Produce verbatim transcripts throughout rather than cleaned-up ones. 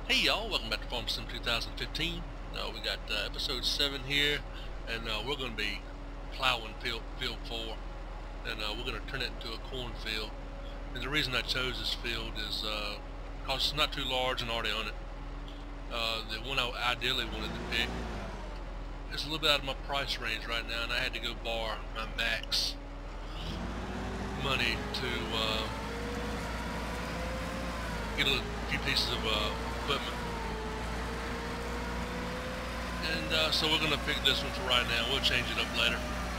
Hey y'all, welcome back to Farm Sim two thousand fifteen. Uh, we got uh, episode seven here, and uh, we're going to be plowing field, field four, and uh, we're going to turn it into a cornfield. And the reason I chose this field is uh, because it's not too large and already on it. Uh, the one I ideally wanted to pick is a little bit out of my price range right now, and I had to go borrow my max money to uh, get a few pieces of uh, equipment. And uh, so we're going to pick this one for right now. We'll change it up later.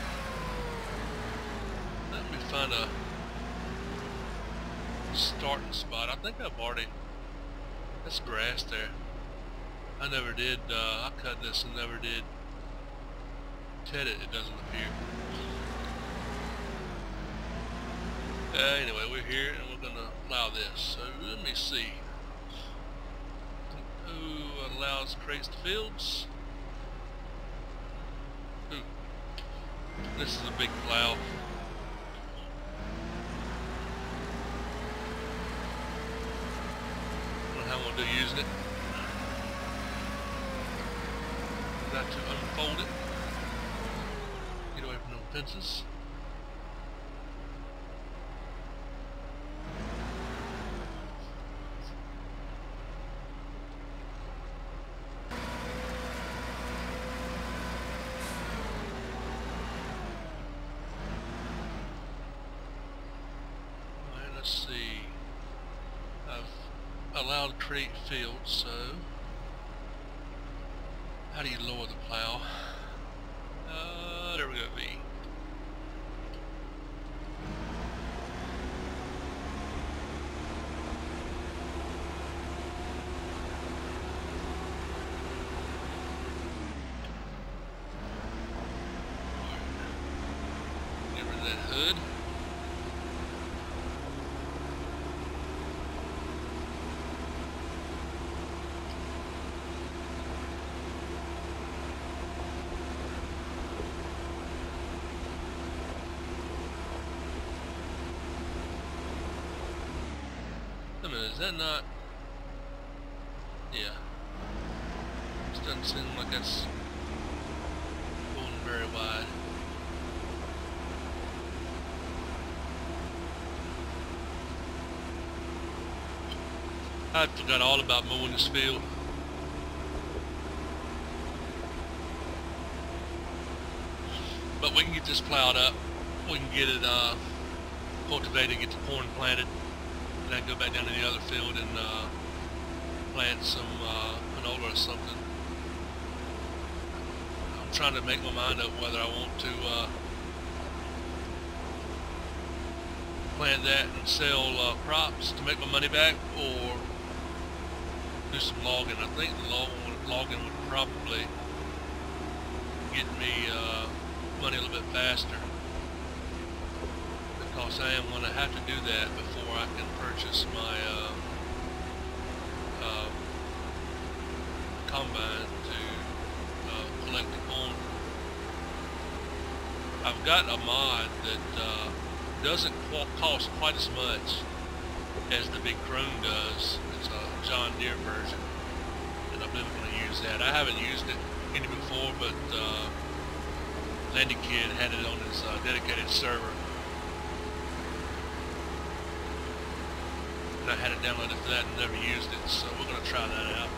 Let me find a starting spot. I think I've already... That's grass there. I never did... Uh, I cut this and never did ted it, it doesn't appear. Uh, anyway, we're here and we're going to plow this. So let me see. Ooh, allows creates the fields. Ooh. This is a big plow. I don't know how I'm going to do using it. Got to unfold it. Get away from the fences. Let's see, I've allowed create fields, so how do you lower the plow? Uh, there we go, V. Get rid of that hood. Is that not? Yeah. This doesn't seem like that's going very wide. I forgot all about mowing this field. But we can get this plowed up. We can get it uh, cultivated, get the corn planted. And then go back down to the other field and uh, plant some uh, canola or something. I'm trying to make my mind up whether I want to uh, plant that and sell uh, crops to make my money back, or do some logging. I think the log logging would probably get me uh, money a little bit faster, because I am going to have to do that before I can purchase my uh, uh, combine to uh, collect the corn. I've got a mod that uh, doesn't qu cost quite as much as the big Chrome does. It's a John Deere version, and I've been going to use that. I haven't used it any before, but uh, Landy Kid had it on his uh, dedicated server. And I had it downloaded for that and never used it, so we're going to try that out.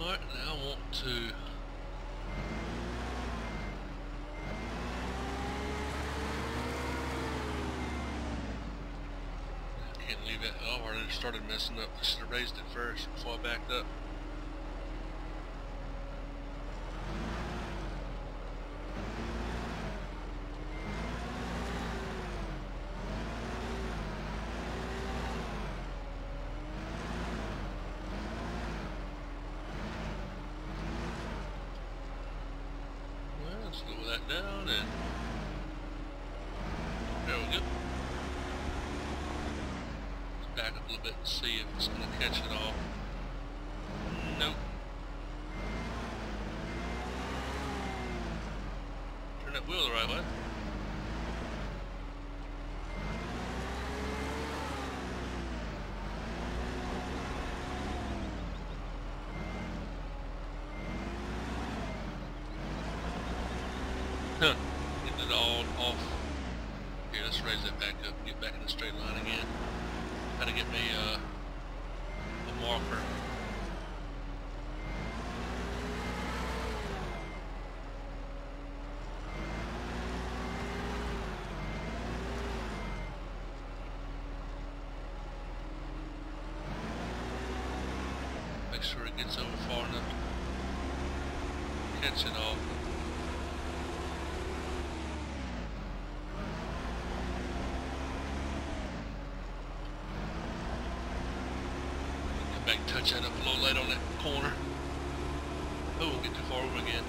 Alright, now I want to can't leave it. Oh, I already started messing up. I should have raised it first before I backed up. Well, let's lower that down and there we go. Back up a little bit and see if it's going to catch it all. Nope. Turn that wheel the right way. Huh. Getting it all off. Here, let's raise that back up and get back in the straight line again. Gotta get me uh, a marker. Make sure it gets over far enough to catch it all. Back, touch that up a little late on that corner. Oh, we'll get too far over again.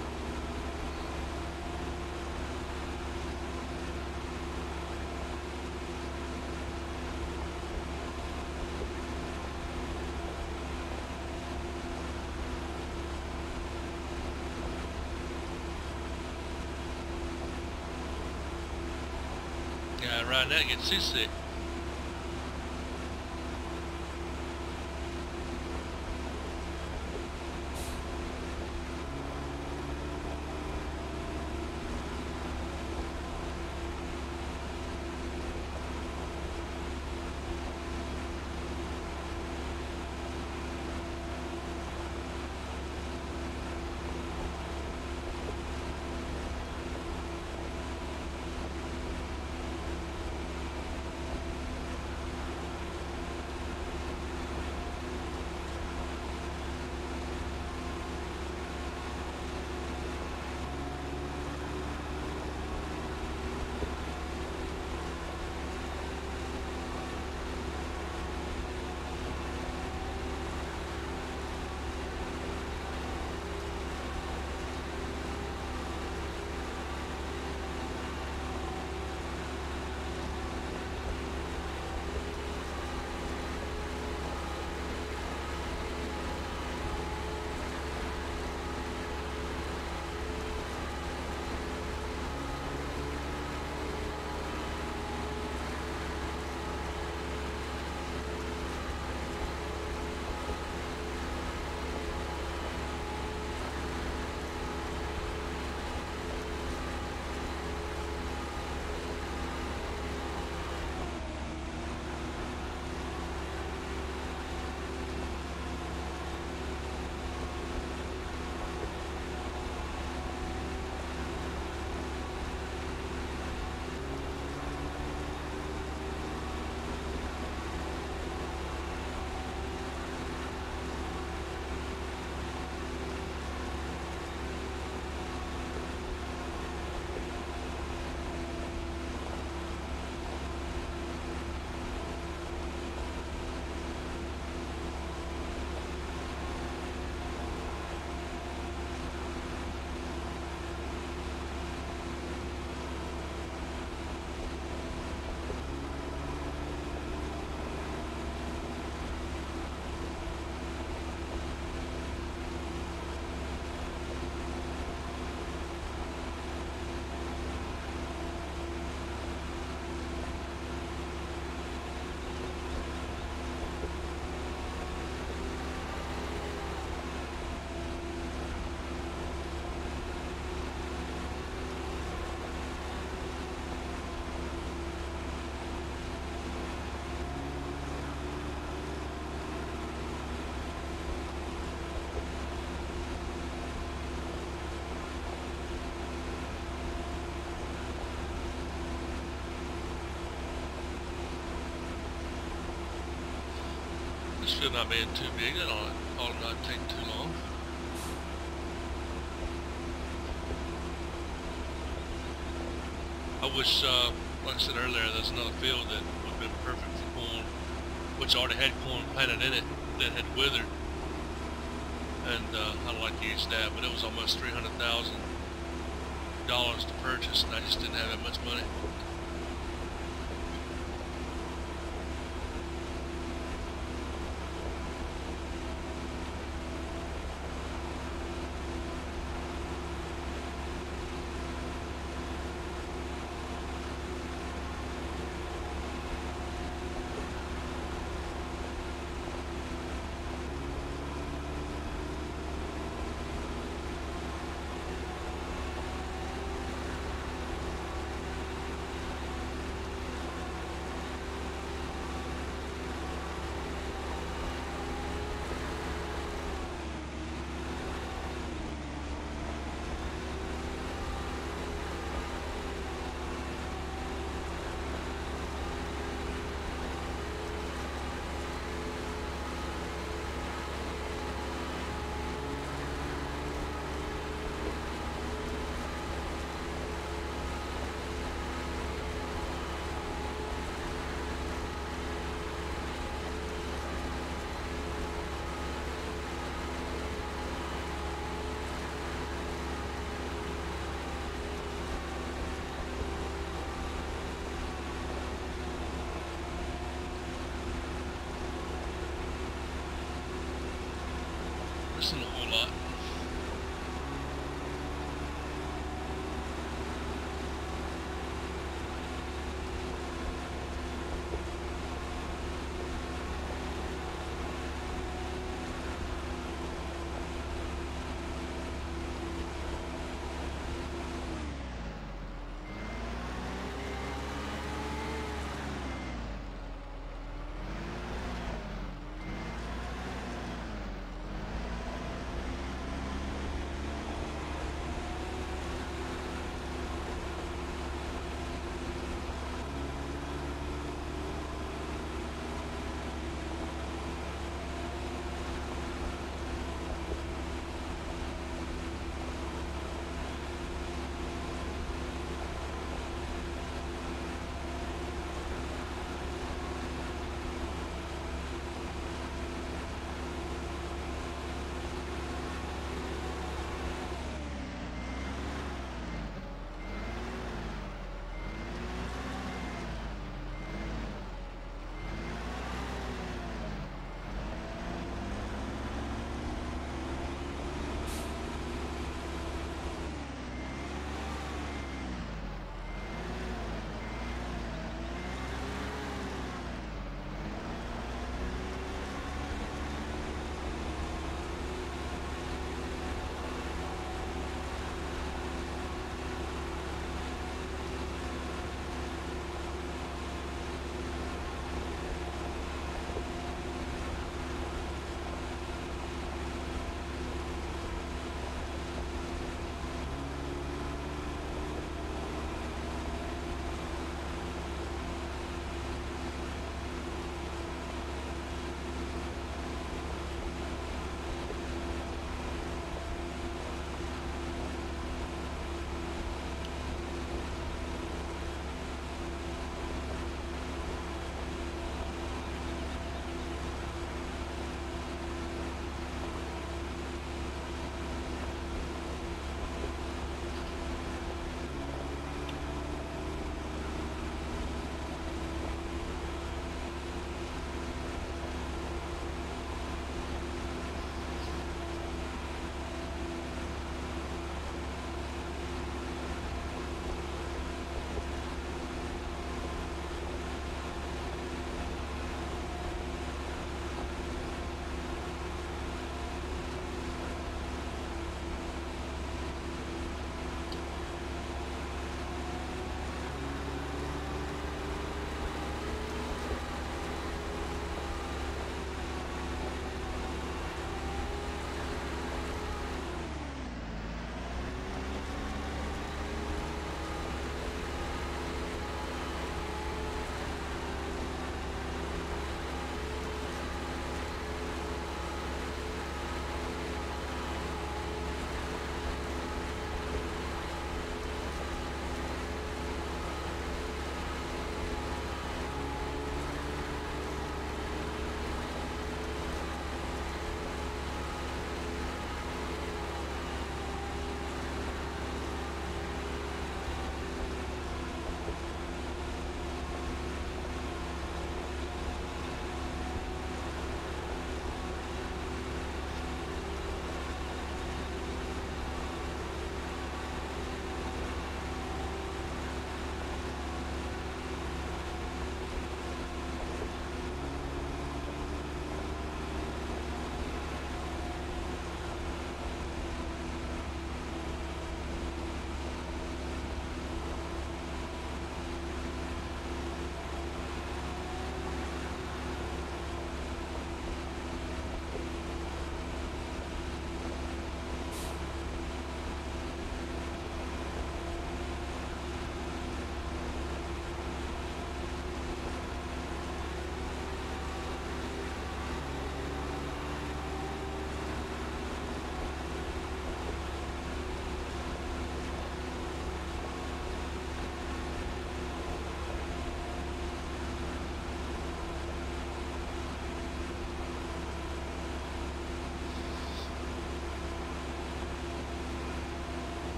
Guy riding that gets seasick. This field not being too big, that ought, ought not take too long. I wish, uh, like I said earlier, there's another field that would have been perfect for corn, which already had corn planted in it that had withered, and uh, I'd like to use that, but it was almost three hundred thousand dollars to purchase, and I just didn't have that much money. This isn't a whole lot.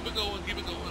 keep it going, keep it going.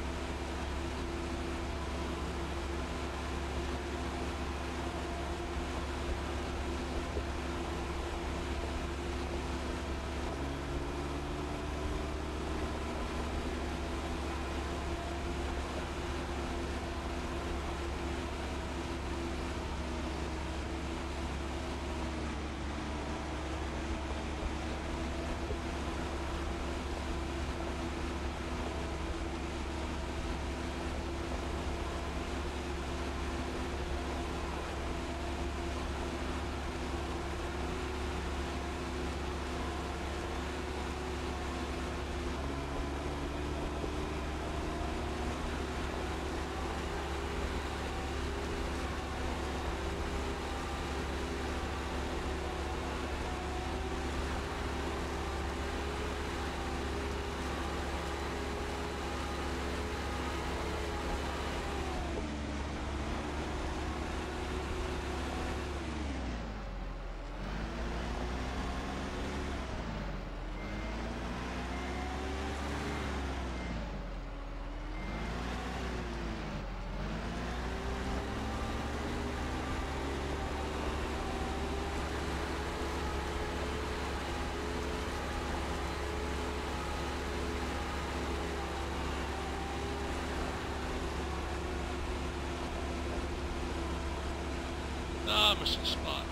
Ah, I missed the spot.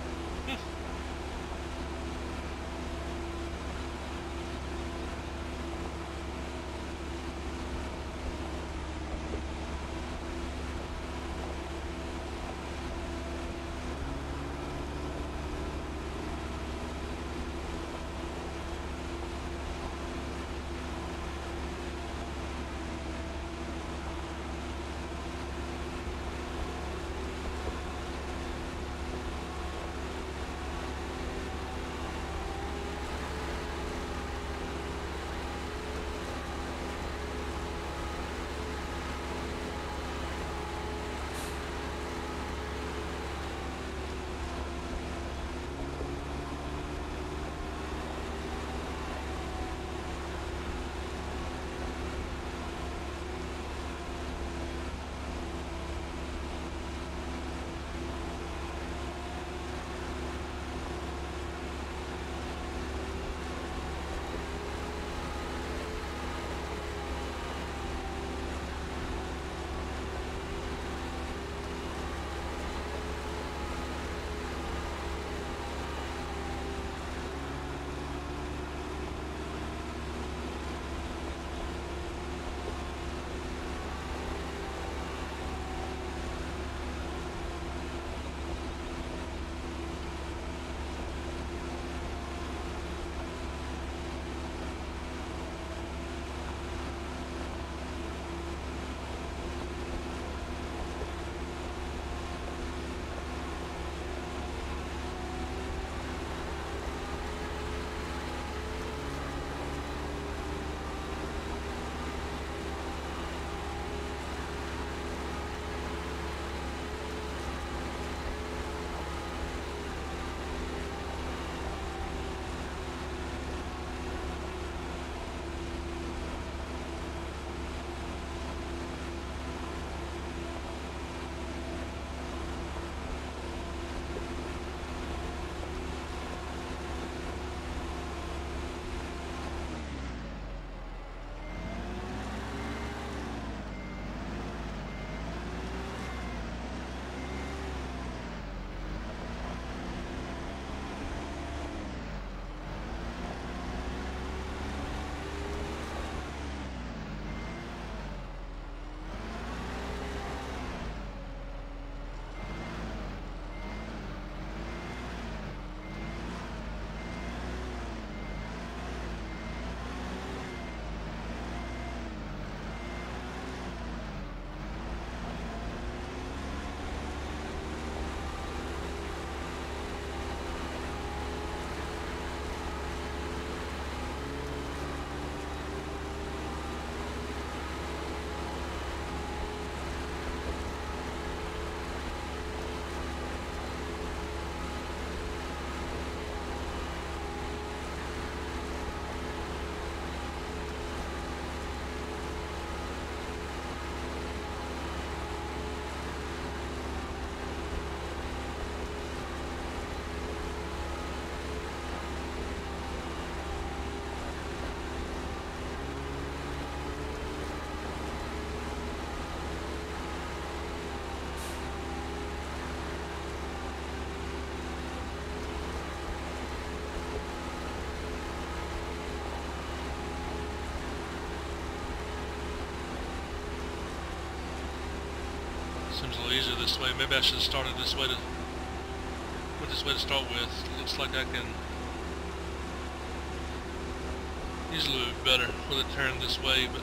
Seems a little easier this way. Maybe I should have started this way to went this way to start with. Looks like I can use a little bit better with a turn this way, but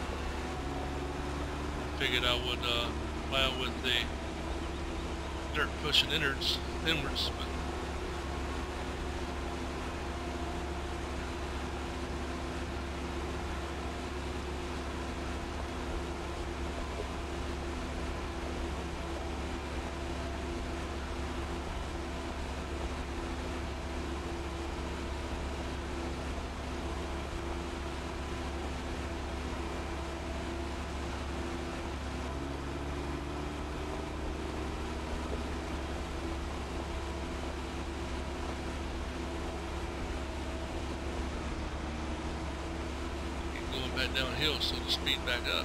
I figured I would uh, plow with the dirt pushing inwards, inwards. But back downhill, so to speed back up.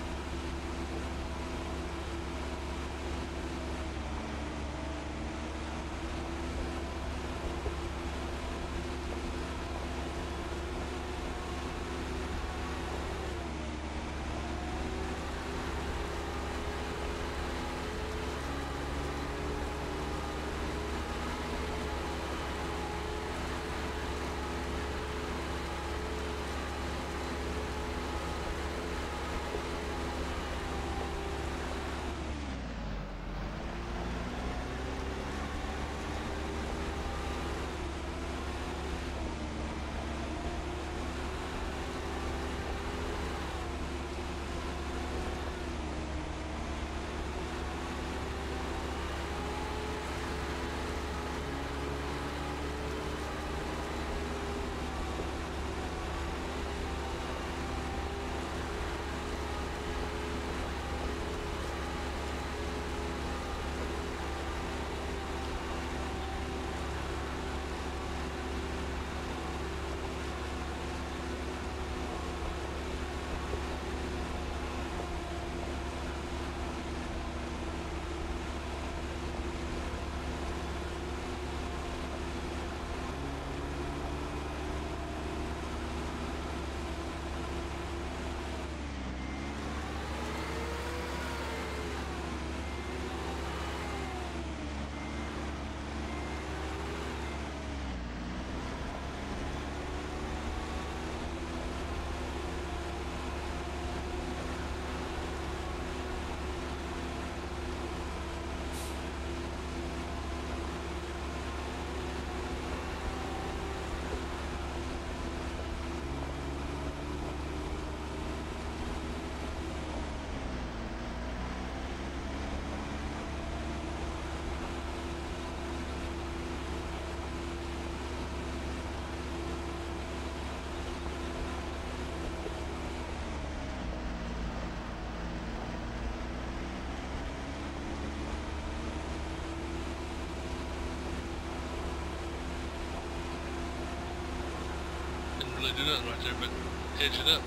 Do nothing right there, but edge it up.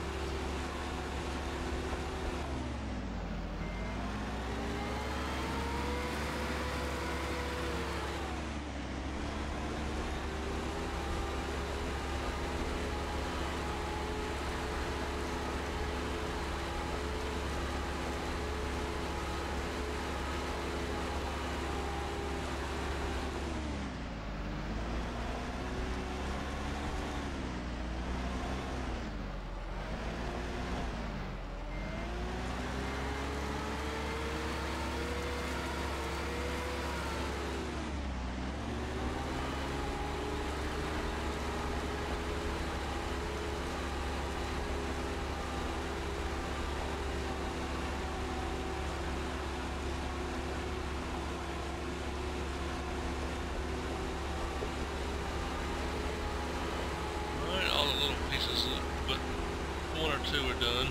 But one or two are done.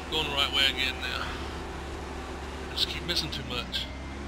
Going the right way again now. I just keep missing too much.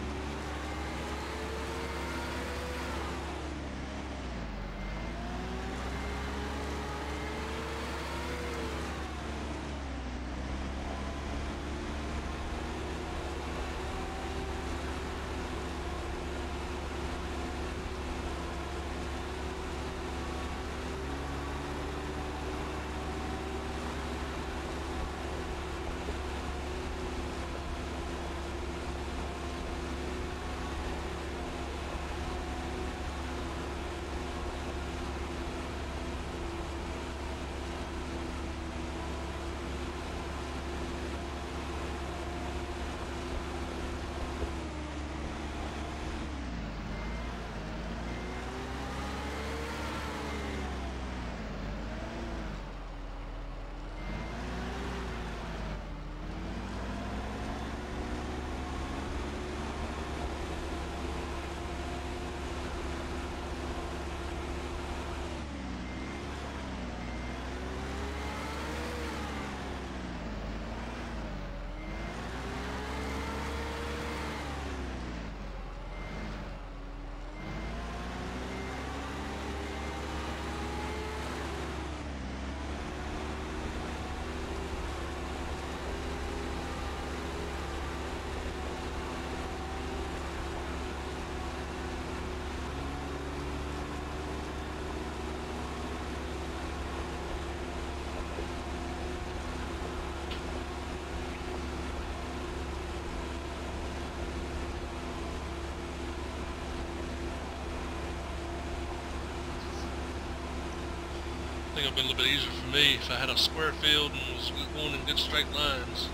I think it would be a little bit easier for me if I had a square field and was going in good straight lines.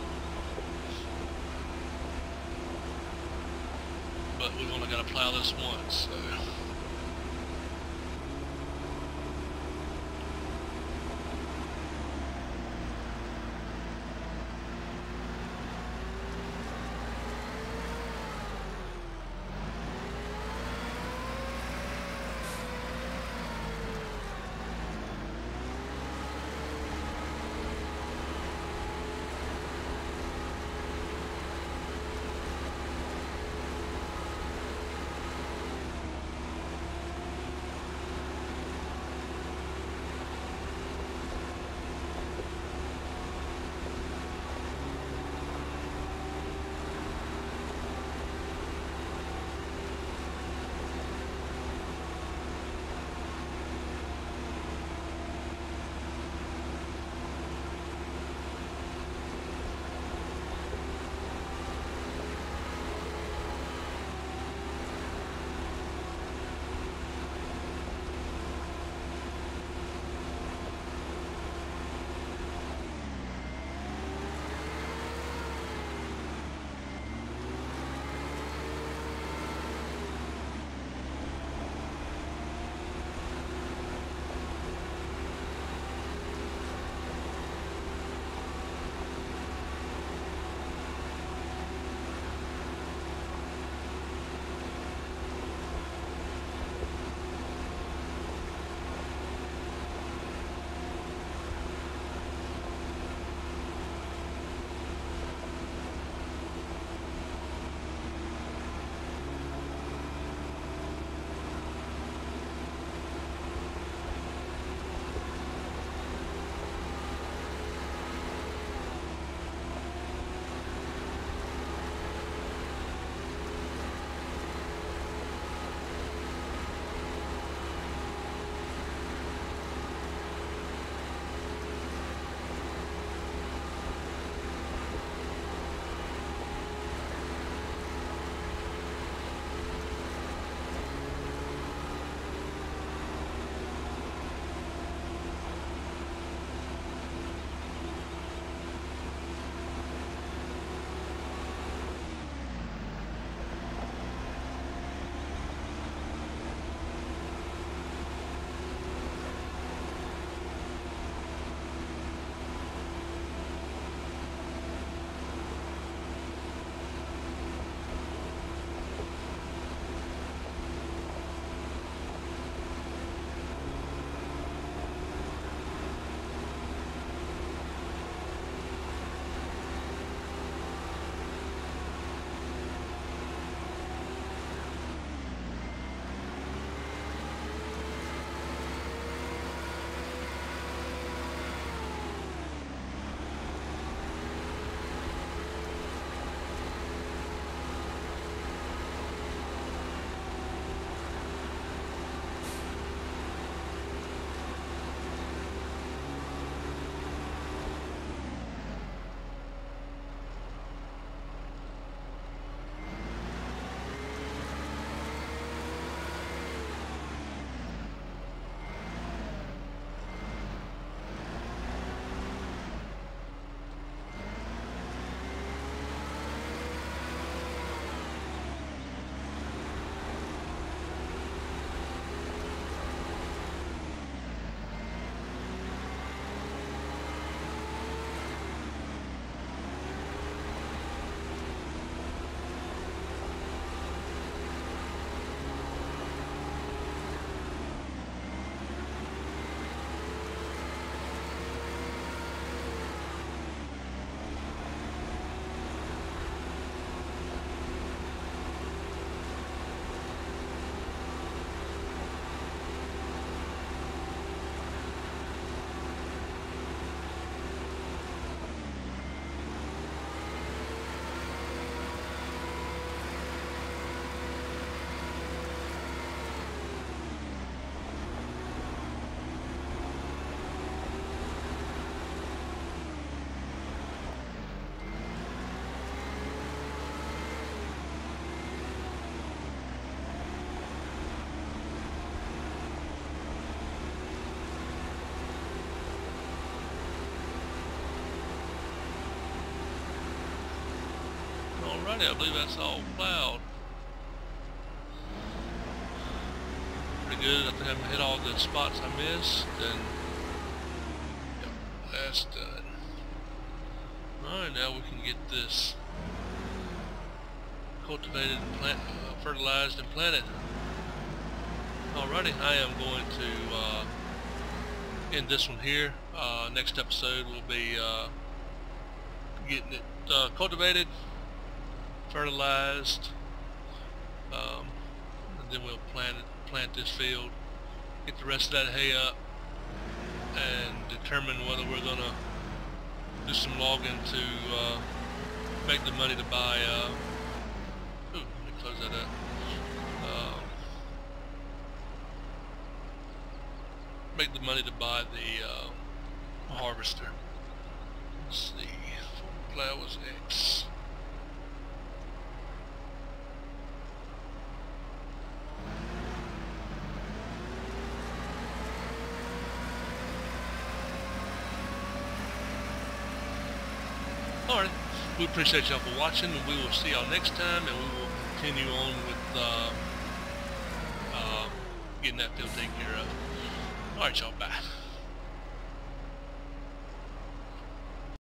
But we've only got to plow this once, so. Alrighty, I believe that's all plowed. Pretty good. I think I've hit all the spots I missed, and yep, that's done. Alright, now we can get this cultivated, and plant, uh, fertilized, and planted. Alrighty, I am going to uh, end this one here. Uh, next episode will be uh, getting it uh, cultivated, fertilized, um, and then we'll plant it, plant this field, get the rest of that hay up, and determine whether we're gonna do some logging to uh, make the money to buy. Uh, ooh, let me close that up. Uh, make the money to buy the uh, harvester. Let's see. Plow was X. Alright, we appreciate y'all for watching, and we will see y'all next time, and we will continue on with uh, uh, getting that field taken care of. Alright y'all, bye.